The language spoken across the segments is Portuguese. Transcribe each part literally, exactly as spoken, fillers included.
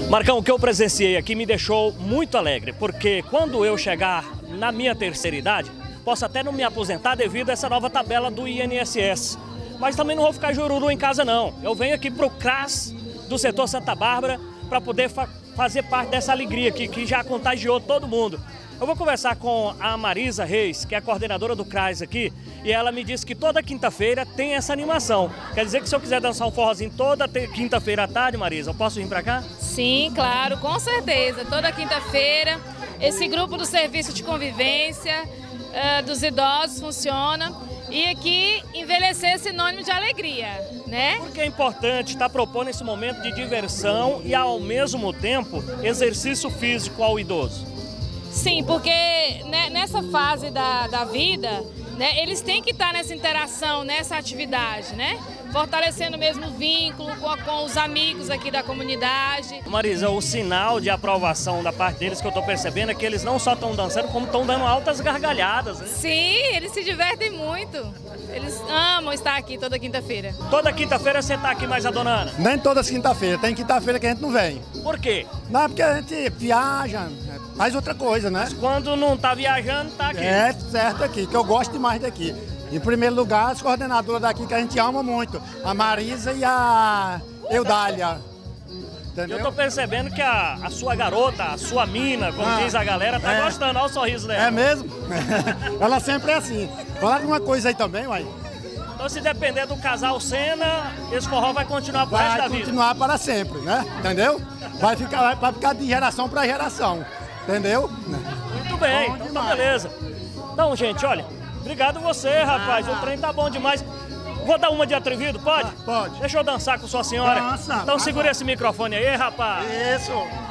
Marcão, o que eu presenciei aqui me deixou muito alegre, porque quando eu chegar na minha terceira idade, posso até não me aposentar devido a essa nova tabela do I N S S. Mas também não vou ficar jururu em casa não. Eu venho aqui para o C R A S do setor Santa Bárbara para poder fa fazer parte dessa alegria aqui, que já contagiou todo mundo. Eu vou conversar com a Marisa Reis, que é a coordenadora do C R A S aqui, e ela me disse que toda quinta-feira tem essa animação. Quer dizer que se eu quiser dançar um forrozinho toda quinta-feira à tarde, Marisa, eu posso vir para cá? Sim, claro, com certeza. Toda quinta-feira, esse grupo do serviço de convivência uh, dos idosos funciona. E aqui, envelhecer é sinônimo de alegria, né? Porque é importante estar propondo esse momento de diversão e, ao mesmo tempo, exercício físico ao idoso. Sim, porque né, nessa fase da, da vida, né, eles têm que estar nessa interação, nessa atividade, né? Fortalecendo mesmo o vínculo com, com os amigos aqui da comunidade. Marisa, o sinal de aprovação da parte deles que eu estou percebendo é que eles não só estão dançando, como estão dando altas gargalhadas, né? Sim, eles se divertem muito. Eles amam estar aqui toda quinta-feira. Toda quinta-feira você está aqui mais a dona Ana? Nem todas quinta-feira, tem quinta-feira que a gente não vem. Por quê? Não, é porque a gente viaja, faz outra coisa, né? Mas quando não está viajando, está aqui. É certo aqui, que eu gosto demais daqui. Em primeiro lugar, as coordenadoras daqui que a gente ama muito, a Marisa e a Eudália. Entendeu? Eu estou percebendo que a, a sua garota, a sua mina, como Ah, diz a galera, tá é. gostando, olha o sorriso dela. É mesmo? Ela sempre é assim. Fala alguma coisa aí também, uai. Então, se depender do casal Senna, esse forró vai continuar pro resto da Vai vida. continuar para sempre, né? Entendeu? Vai ficar, vai, vai ficar de geração para geração. Entendeu? Muito bem, Bom então tá demais. beleza. Então, gente, olha, obrigado você, rapaz. Ah. O trem tá bom demais. Vou dar uma de atrevido, pode? Ah, pode. Deixa eu dançar com sua senhora. Dança, Então dança. segura esse microfone aí, rapaz. Isso.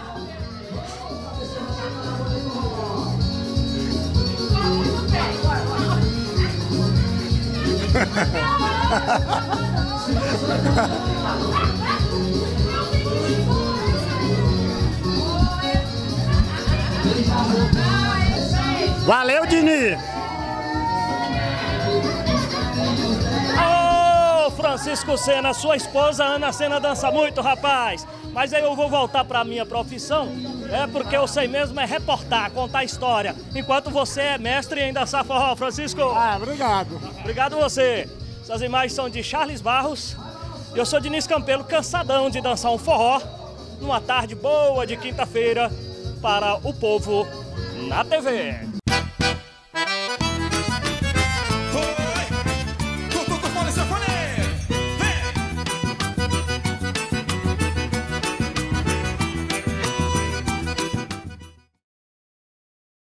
Valeu, Dini! Ô, Francisco Senna, sua esposa Ana Senna dança muito, rapaz. Mas aí eu vou voltar pra minha profissão, é porque eu sei mesmo é reportar, contar história. Enquanto você é mestre em dançar forró, Francisco. Ah, obrigado. Obrigado você. Essas imagens são de Charles Barros. E eu sou Diniz Campelo, cansadão de dançar um forró numa tarde boa de quinta-feira para o povo na T V.